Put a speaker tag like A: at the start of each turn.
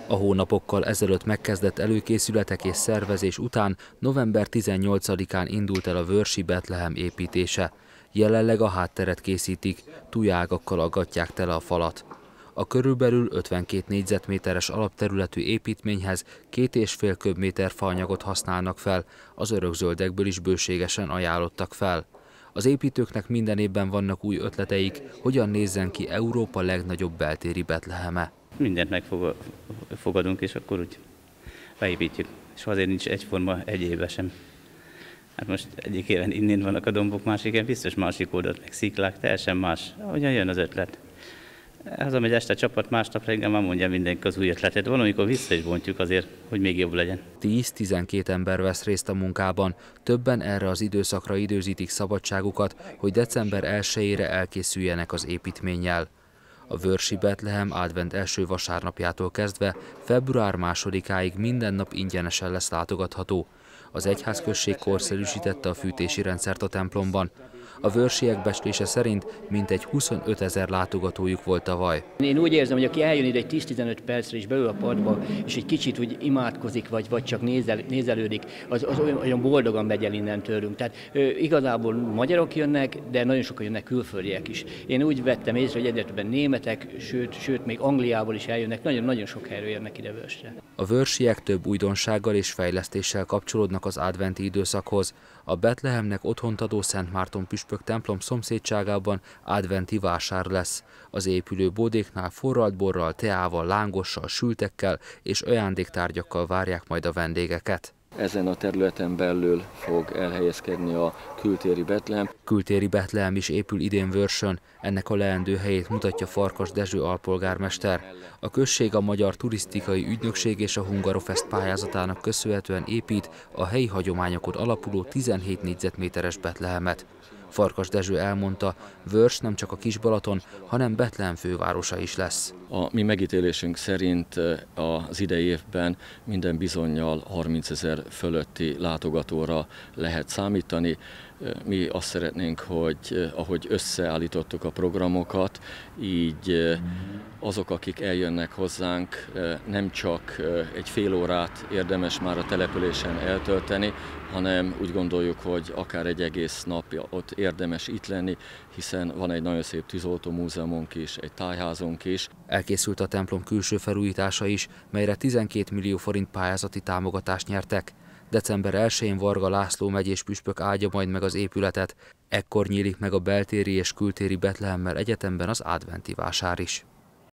A: A hónapokkal ezelőtt megkezdett előkészületek és szervezés után november 18-án indult el a Vörsi Betlehem építése. Jelenleg a hátteret készítik, tújágakkal aggatják tele a falat. A körülbelül 52 négyzetméteres alapterületű építményhez 2,5 köbméter faanyagot használnak fel, az örökzöldekből is bőségesen ajánlottak fel. Az építőknek minden évben vannak új ötleteik, hogyan nézzen ki Európa legnagyobb beltéri Betleheme.
B: Mindent megfogadunk, és akkor úgy beépítjük. És azért nincs egyforma egy évben sem. Hát most egyik éven innen vannak a dombok, másik éven biztos másik oldalt, meg sziklák, teljesen más. Ahogyan jön az ötlet. Hazamegy este a csapat, másnap reggel már mondja mindenki az új ötletet. Valamikor vissza is bontjuk azért, hogy még jobb legyen.
A: 10-12 ember vesz részt a munkában. Többen erre az időszakra időzítik szabadságukat, hogy december 1-ére elkészüljenek az építménnyel. A Vörsi Betlehem advent első vasárnapjától kezdve február 2-áig minden nap ingyenesen lesz látogatható. Az egyházközség korszerűsítette a fűtési rendszert a templomban. A vörsiek becslése szerint mintegy 25 000 látogatójuk volt tavaly.
C: Én úgy érzem, hogy aki eljön ide egy 10-15 percre is beül a padba, és egy kicsit úgy imádkozik, vagy csak nézelődik, az olyan boldogan megy el innen tőlünk. Tehát igazából magyarok jönnek, de nagyon sokan jönnek külföldiek is. Én úgy vettem észre, hogy egyre többen németek, sőt még Angliából is eljönnek, nagyon sok helyről jönnek ide Vörsre.
A: A vörsiek több újdonsággal és fejlesztéssel kapcsolódnak az adventi időszakhoz. A Betlehemnek otthont adó Szent Márton püspök templom szomszédságában adventi vásár lesz. Az épülő bódéknál forralt borral, teával, lángossal, sültekkel és ajándéktárgyakkal várják majd a vendégeket.
D: Ezen a területen belül fog elhelyezkedni a kültéri Betlehem.
A: Kültéri Betlehem is épül idén Vörsön, ennek a leendőhelyét mutatja Farkas Dezső alpolgármester. A község a Magyar Turisztikai Ügynökség és a Hungarofest pályázatának köszönhetően épít a helyi hagyományokon alapuló 17 négyzetméteres Betlehemet. Farkas Dezső elmondta, Vörs nem csak a Kis-Balaton, hanem Betlehem fővárosa is lesz.
D: A mi megítélésünk szerint az idei évben minden bizonnyal 30 000 fölötti látogatóra lehet számítani. Mi azt szeretnénk, hogy ahogy összeállítottuk a programokat, így azok, akik eljönnek hozzánk, nem csak egy fél órát érdemes már a településen eltölteni, hanem úgy gondoljuk, hogy akár egy egész nap ott érdemes itt lenni, hiszen van egy nagyon szép tűzoltómúzeumunk is, egy tájházunk is.
A: Elkészült a templom külső felújítása is, melyre 12 millió forint pályázati támogatást nyertek. December 1-én Varga László megyés püspök áldja majd meg az épületet. Ekkor nyílik meg a beltéri és kültéri Betlehemmel egyetemben az adventi vásár is.